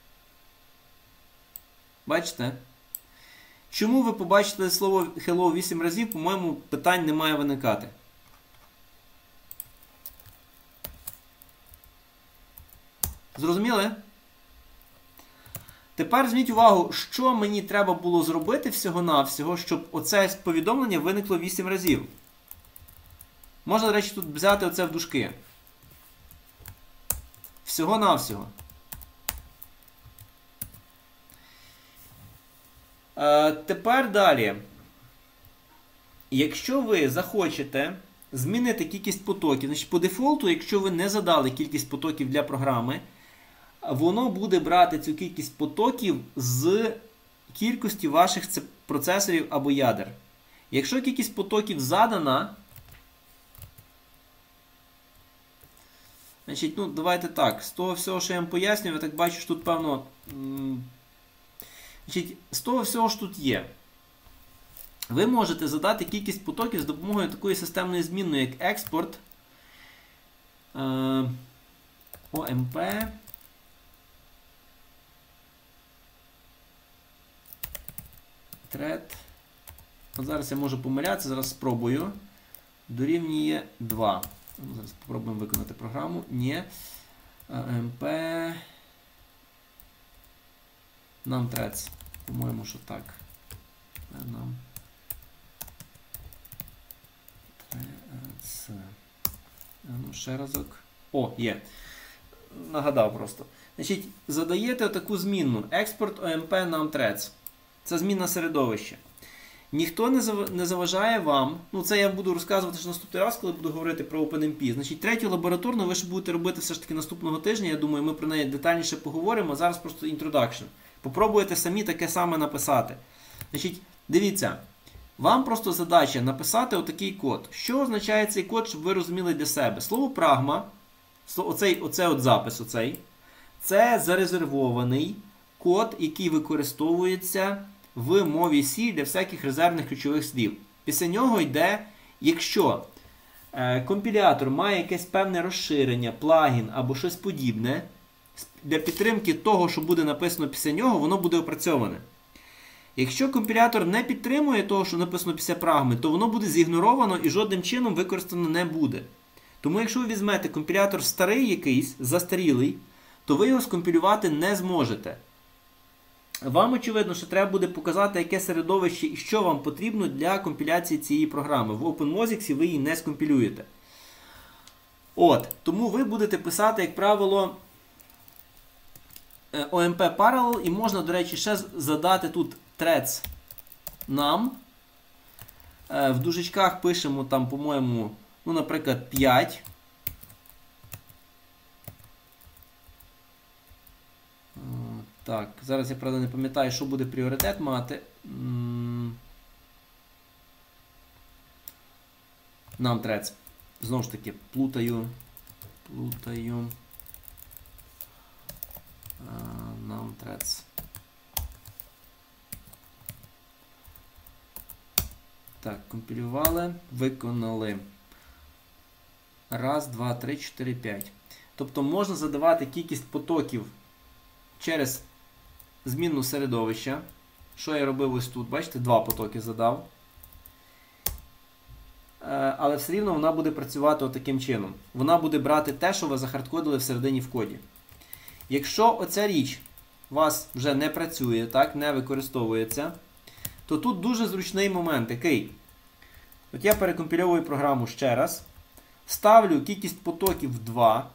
Бачите? Чому ви побачите слово hello вісім разів, по-моєму, питань не має виникати. Зрозуміли? Тепер зверніть увагу, що мені треба було зробити всього-навсього, щоб оце повідомлення виникло вісім разів. Можна, до речі, тут взяти оце в дужки. Всього-навсього. Е, тепер далі. Якщо ви захочете змінити кількість потоків, значить по дефолту, якщо ви не задали кількість потоків для програми, воно буде брати цю кількість потоків з кількості ваших процесорів або ядер. Якщо кількість потоків задана, значить, ну, давайте так, з того всього, що я вам пояснюю, я так бачу, що тут, певно, значить, з того всього, що тут є, ви можете задати кількість потоків з допомогою такої системної змінної, як експорт, е, ОМП, thread, от зараз я можу помилятися, зараз спробую, дорівнює два. Зараз спробуємо виконати програму. Ні. ОМП, нам threads. По-моєму, що так. Нам threads. Ну, ще разок. О, є. Нагадав просто. Значить, задаєте таку змінну. Export ОМП нам threads. Це змінна середовища. Ніхто не заважає вам, ну це я буду розказувати що наступний раз, коли буду говорити про OpenMP. Значить, третю лабораторну ви ще будете робити все ж таки наступного тижня, я думаю, ми про неї детальніше поговоримо, а зараз просто introduction. Попробуйте самі таке саме написати. Значить, дивіться, вам просто задача написати отакий код. Що означає цей код, щоб ви розуміли для себе? Слово прагма, оцей, оцей от запис, оцей, це зарезервований код, який використовується в мові C для всяких резервних ключових слів. Після нього йде, якщо е, компілятор має якесь певне розширення, плагін або щось подібне, для підтримки того, що буде написано після нього, воно буде опрацьоване. Якщо компілятор не підтримує того, що написано після прагми, то воно буде зігноровано і жодним чином використано не буде. Тому якщо ви візьмете компілятор старий якийсь, застарілий, то ви його скомпілювати не зможете. Вам, очевидно, що треба буде показати, яке середовище і що вам потрібно для компіляції цієї програми. В OpenMosix ви її не скомпілюєте. От, тому ви будете писати, як правило, о ем пі Parallel, і можна, до речі, ще задати тут threads нам. В дужечках пишемо там, по-моєму, ну, наприклад, п'ять. Так, зараз я, правда, не пам'ятаю, що буде пріоритет мати. Нам threads. Знову ж таки, плутаю. Плутаю. Нам threads. Так, компілювали, виконали. Раз, два, три, чотири, п'ять. Тобто можна задавати кількість потоків через змінну середовища. Що я робив ось тут? Бачите, два потоки задав. Але все рівно вона буде працювати отаким чином. Вона буде брати те, що ви захардкодили всередині в коді. Якщо оця річ у вас вже не працює, так, не використовується, то тут дуже зручний момент, який? От я перекомпільовую програму ще раз, ставлю кількість потоків в два.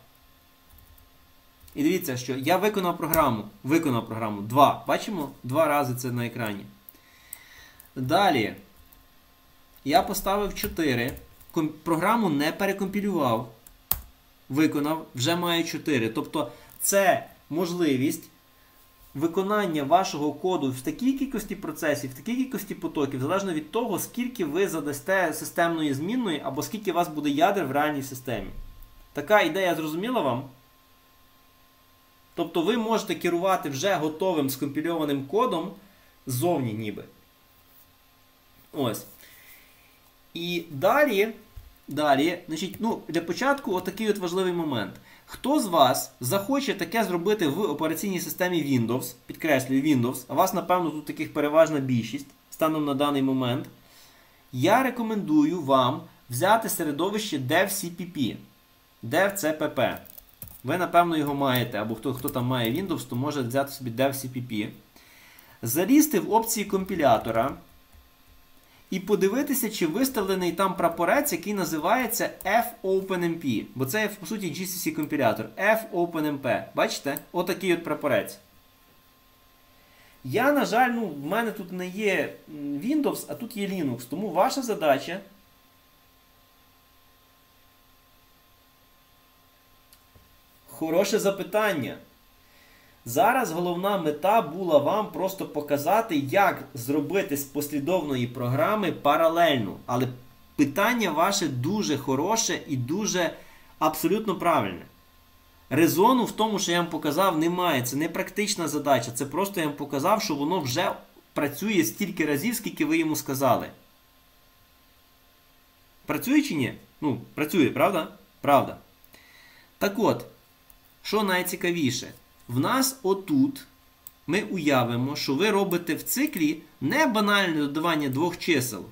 І дивіться, що я виконав програму, виконав програму два. Бачимо? Два рази це на екрані. Далі, я поставив чотири, програму не перекомпілював, виконав, вже маю чотири. Тобто це можливість виконання вашого коду в такій кількості процесів, в такій кількості потоків, залежно від того, скільки ви задасте системної змінної, або скільки у вас буде ядер в реальній системі. Така ідея зрозуміла вам? Тобто ви можете керувати вже готовим скомпільованим кодом ззовні ніби. Ось. І далі, далі, значить, ну, для початку отакий от важливий момент. Хто з вас захоче таке зробити в операційній системі Windows, підкреслюю Windows, а вас, напевно, тут таких переважна більшість, станом на даний момент, я рекомендую вам взяти середовище DevCpp, DevCpp. Ви, напевно, його маєте, або хто, хто там має Windows, то може взяти собі DevCpp. Залізти в опції компілятора і подивитися, чи виставлений там прапорець, який називається fopenmp. Бо це, по суті, джі сі сі компілятор. fopenmp. Бачите? Отакий от прапорець. Я, на жаль, ну, в мене тут не є Windows, а тут є Linux. Тому ваша задача хороше запитання. Зараз головна мета була вам просто показати, як зробити з послідовної програми паралельну. Але питання ваше дуже хороше і дуже абсолютно правильне. Резону в тому, що я вам показав, немає. Це не практична задача. Це просто я вам показав, що воно вже працює стільки разів, скільки ви йому сказали. Працює чи ні? Ну, працює, правда? Правда. Так от, що найцікавіше? В нас отут ми уявимо, що ви робите в циклі не банальне додавання двох чисел,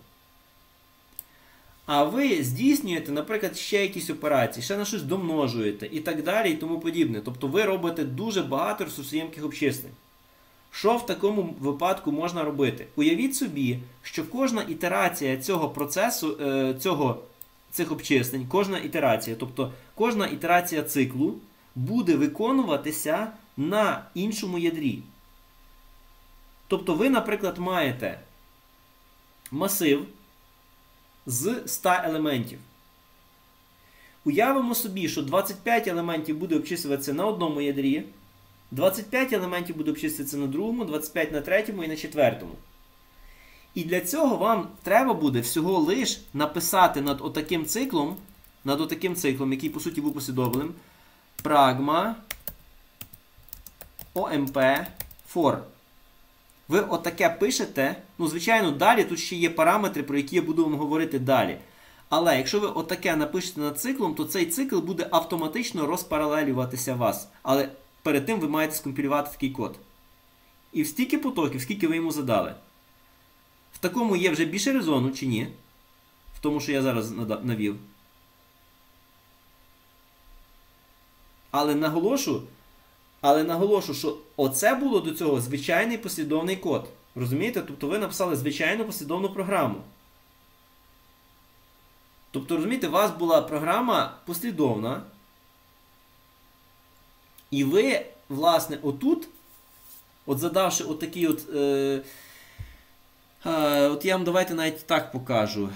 а ви здійснюєте, наприклад, ще якісь операції, ще на щось домножуєте і так далі і тому подібне. Тобто ви робите дуже багато ресурсоємких обчислень. Що в такому випадку можна робити? Уявіть собі, що кожна ітерація цього процесу, цього, цих обчислень, кожна ітерація, тобто кожна ітерація циклу буде виконуватися на іншому ядрі. Тобто ви, наприклад, маєте масив з ста елементів. Уявимо собі, що двадцять п'ять елементів буде обчислюватися на одному ядрі, двадцять п'ять елементів буде обчислюватися на другому, двадцять п'ять на третьому і на четвертому. І для цього вам треба буде всього лиш написати над отаким циклом, над отаким циклом, який, по суті, був послідовним, pragma omp for. Ви отаке пишете. Ну, звичайно, далі тут ще є параметри, про які я буду вам говорити далі. Але якщо ви отаке напишете над циклом, то цей цикл буде автоматично розпаралелюватися вас. Але перед тим ви маєте скомпілювати такий код. І в стільки потоків, скільки ви йому задали. В такому є вже більше резону, чи ні? В тому, що я зараз навів. Але наголошу, але наголошу, що оце було до цього звичайний послідовний код. Розумієте? Тобто ви написали звичайну послідовну програму. Тобто, розумієте, у вас була програма послідовна. І ви, власне, отут, от задавши отакий от, е, е, от я вам давайте навіть так покажу.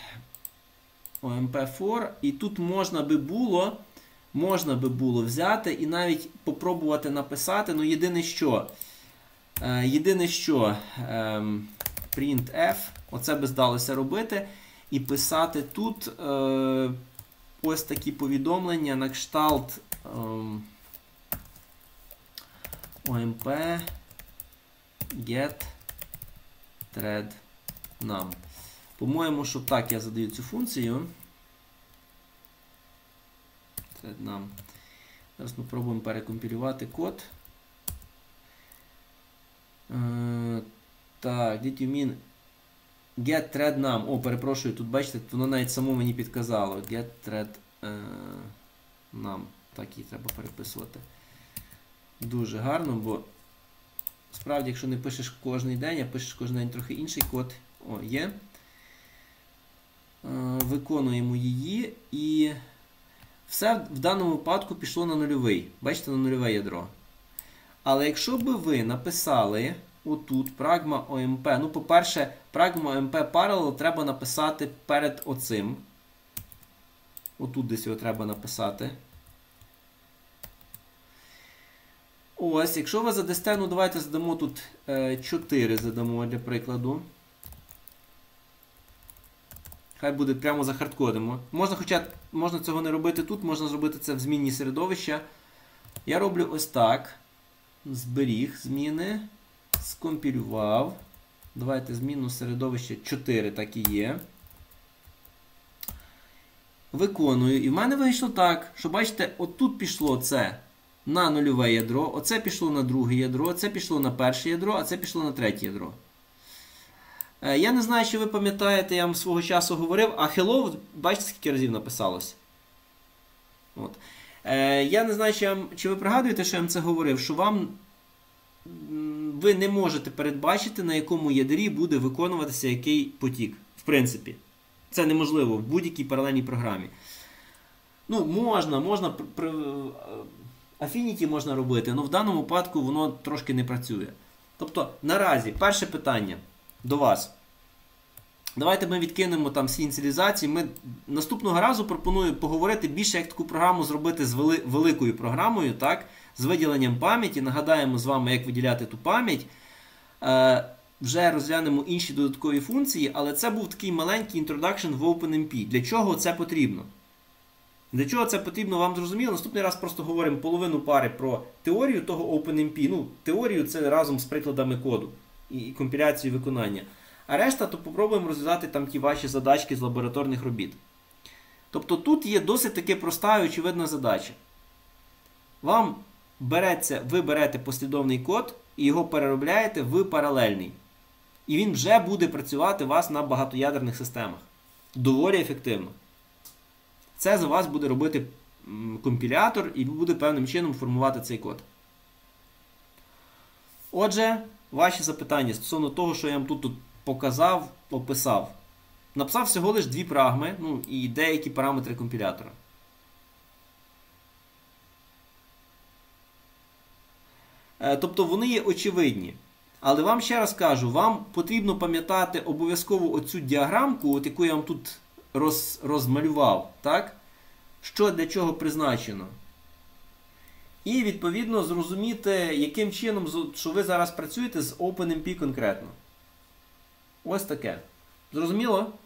omp for. І тут можна би було, можна би було взяти і навіть попробувати написати, ну єдине що, е, єдине що, е, printf, оце би здалося робити, і писати тут е, ось такі повідомлення на кшталт е, omp get thread num. По-моєму, що так я задаю цю функцію. Thread num. Зараз ми пробуємо перекомпілювати код. Е, так, did you mean get thread num? О, перепрошую, тут бачите, воно навіть само мені підказало. Get thread е, num. Так, її треба переписувати. Дуже гарно, бо справді, якщо не пишеш кожен день, а пишеш кожен день трохи інший код. О, є. Е, виконуємо її і все в даному випадку пішло на нульовий. Бачите, на нульове ядро. Але якщо би ви написали отут Pragma о ем пі. Ну, по-перше, Pragma о ем пі Parallel треба написати перед оцим. Отут десь його треба написати. Ось, якщо ви задасте, ну давайте задамо тут е, чотири задамо для прикладу. Хай буде прямо захардкодимо. Можна, хоча можна цього не робити тут, можна зробити це в змінні середовища. Я роблю ось так. Зберіг зміни. Скомпілював. Давайте зміну середовища чотири, так і є. Виконую. І в мене вийшло так, що бачите, отут пішло це на нульове ядро, оце пішло на друге ядро, це пішло на перше ядро, а це пішло на третє ядро. Я не знаю, чи ви пам'ятаєте, я вам свого часу говорив, а hello, бачите, скільки разів написалось? От. Я не знаю, чи, я, чи ви пригадуєте, що я вам це говорив, що вам ви не можете передбачити, на якому ядрі буде виконуватися який потік. В принципі. Це неможливо в будь-якій паралельній програмі. Ну, можна, можна, Affinity можна робити, але в даному випадку воно трошки не працює. Тобто, наразі, перше питання до вас. Давайте ми відкинемо там всі ініціалізації. Ми наступного разу пропоную поговорити більше, як таку програму зробити з вели, великою програмою, так? З виділенням пам'яті. Нагадаємо з вами, як виділяти ту пам'ять. Е, вже розглянемо інші додаткові функції, але це був такий маленький introduction в OpenMP. Для чого це потрібно? Для чого це потрібно, вам зрозуміло? Наступний раз просто говоримо половину пари про теорію того OpenMP. Ну, теорію це разом з прикладами коду і, і компіляцією виконання. А решта, то попробуємо розв'язати там ті ваші задачки з лабораторних робіт. Тобто тут є досить таки проста і очевидна задача. Вам береться, ви берете послідовний код і його переробляєте в паралельний. І він вже буде працювати у вас на багатоядерних системах. Доволі ефективно. Це за вас буде робити компілятор і буде певним чином формувати цей код. Отже, ваші запитання стосовно того, що я вам тут, тут показав, описав. Написав всього лише дві прагми, ну і деякі параметри компілятора. Тобто вони є очевидні. Але вам ще раз кажу, вам потрібно пам'ятати обов'язково оцю діаграмку, от яку я вам тут роз, розмалював, так? Що для чого призначено. І, відповідно, зрозуміти, яким чином, що ви зараз працюєте з OpenMP конкретно. Ось таке. Зрозуміло?